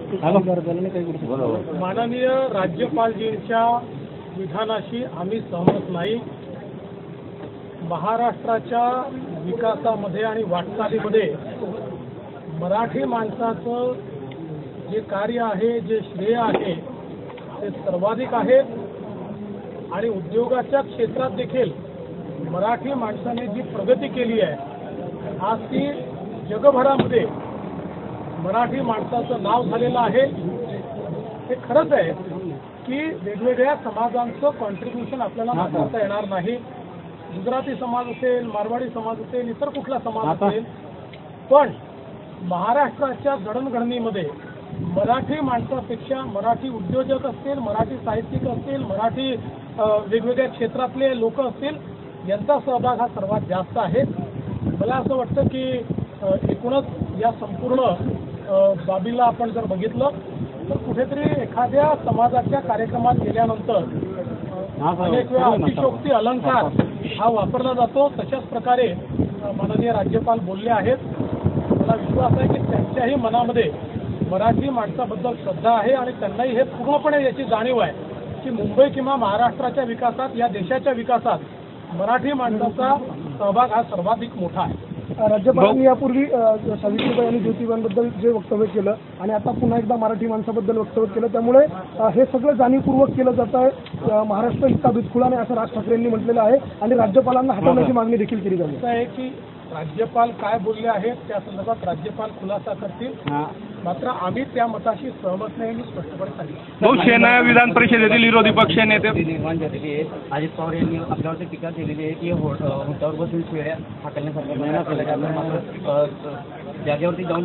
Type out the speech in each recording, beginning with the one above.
माननीय राज्यपालजींच्या विधानाशी आम्ही सहमत नाही। महाराष्ट्राच्या विकासामध्ये आणि वाटचालीमध्ये मराठी माणसाचं जे कार्य आहे, जे श्रेय आहे ते सर्वाधिक आहे आणि उद्योगाच्या क्षेत्रात देखील मराठी माणसाने जी प्रगती केली आहे आज ती जगभरामध्ये मराठी माणसाचं नाव झालेलं आहे। हे खरंच आहे की वेगवेगळ्या समाजांचं कॉन्ट्रीब्युशन आपल्याला नाकारता येणार नाही। गुजराती समाज असेल, मारवाडी समाज असेल, इतर कुठला समाज असेल, पण महाराष्ट्राच्या जडणघडणीमध्ये मराठी माणसापेक्षा मराठी उद्योजक असतील, मराठी साहित्यिक असतील, मराठी वेगवेगळ्या क्षेत्रातले लोक असतील, यांचा सहभाग हा सर्वात जास्त आहे। मला असं वाटतं की एकूणच या संपूर्ण बाबीला आपण जर बघितलं तर कुठेतरी एखाद्या समाजाच्या कार्यक्रमात गेल्यानंतर अनेक वेळा अतिशयोक्ती अलंकार हा वापरला जातो। तशाच प्रकारे माननीय राज्यपाल बोलले आहेत। मला विश्वास आहे की त्यांच्याही मनामध्ये मराठी माणसाबद्दल श्रद्धा आहे आणि त्यांनाही हे पूर्णपणे याची जाणीव आहे की मुंबई किंवा महाराष्ट्राच्या विकासात, या देशाच्या विकासात मराठी माणसाचा सहभाग हा सर्वाधिक मोठा आहे। राज्यपालांनी यापूर्वी सावित्रीबाई आणि ज्योतिबांबद्दल जे वक्तव्य केलं आणि आता पुन्हा एकदा मराठी माणसाबद्दल वक्तव्य केलं, त्यामुळे हे सगळं जाणीवपूर्वक केलं जात आहे। महाराष्ट्र इतका बिचखुळा नाही असं राज ठाकरेंनी म्हटलेलं आहे आणि राज्यपालांना हटवण्याची मागणी देखील केली जाते। असं आहे की राज्यपाल काय बोलले आहेत त्या संदर्भात राज्यपाल खुलासा करतील, मात्र आम्ही त्या मताशी सहमत नाही मी स्पष्टपणे सांगितलं। शिवसेना विधान परिषदेतील विरोधी पक्ष नेते निर्माण झालेली आहे। अजित पवार यांनी आपल्यावरती टीका केलेली आहे की होटावर बसून शिव्या हाकलण्यासारखं जागेवरती जाऊन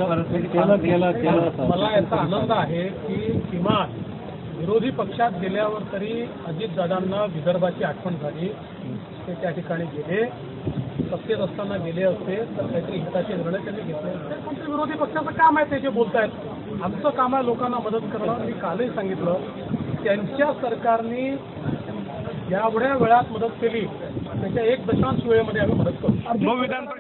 मला याचा आनंद आहे की किमान विरोधी पक्षात गेल्यावर तरी अजितदादांना विदर्भाची आठवण झाली। ते त्या ठिकाणी गेले, सत्तेत असताना गेले असते तर काहीतरी हिताचे निर्णय त्यांनी घेतले। कोणत्या विरोधी पक्षाचं काम आहे ते जे बोलतायत, आमचं काम आहे लोकांना मदत करणं। मी कालही सांगितलं त्यांच्या सरकारने एवढ्या वेळात मदत केली, त्याच्या 1 दशांश वेळेमध्ये आम्ही मदत करू।